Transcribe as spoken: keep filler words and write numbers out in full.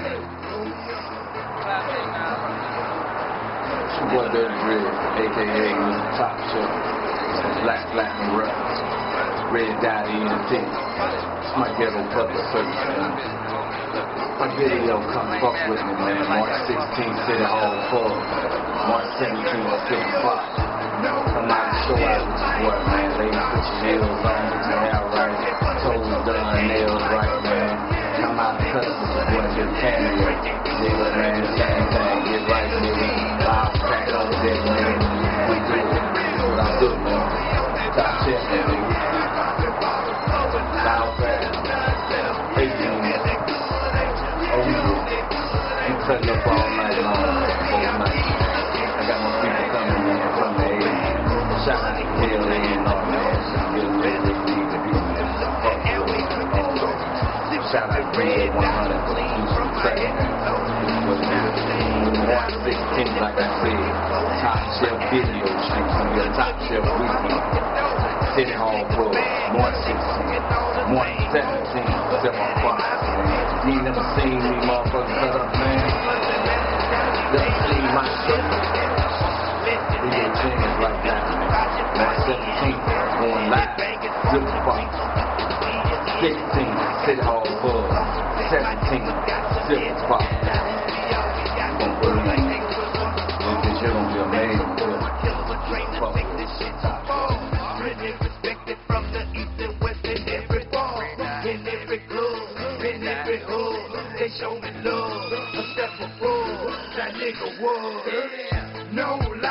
It's your boy Dirty Red, aka Mister Top Chef. Black, black, and rough. Red dot E N T. It's my ghetto public service, man. My video come fuck with me, man. March sixteenth, City Hall Club. March seventeenth, City Fox. Come out and show out with your boy, man. Ladies, put your nails on, get your hair right. Toes done, nails right, man. Come out and cut with your boy, get a cameo. Nigga, man, same thing, get right, nigga. Loud crack on the deck, man. We do it. That's what I do, man. Top Chef, nigga. Loud crack. eighteen. Oh, yeah. You cutting up all night long, all night. I got my people coming, man, from the A. Shout out to K L A and all, man. Get a little bit deep to be, man. Shout out to Red one hundred. Do some crack, man. March sixteenth, like I said, Top Chef video shoot. It's gonna be a Top Chef weekend. City Hall Club, March sixteenth. March seventeenth, City Fox. You ain't never seen me motherfuckers cut up, man. Never seen my shirt. We get changes like that, man. March seventeenth, going live. City Fox. sixteenth, City Hall Club. seventeenth, City Fox. Gonna put it in. This shit gonna be amazing. Fuck. Respected from the east and west in every bar, in every club, in every hood. They show me love, a step above. That nigga was no